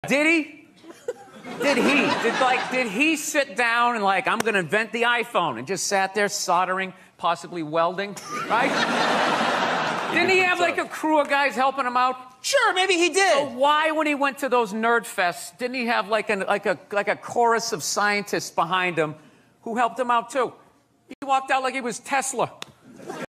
Did he? Did he sit down and I'm gonna invent the iPhone and just sat there soldering, possibly welding, right? Didn't he have a crew of guys helping him out? Sure, maybe he did. So why, when he went to those nerd fests, didn't he have like a chorus of scientists behind him who helped him out too? He walked out like he was Tesla.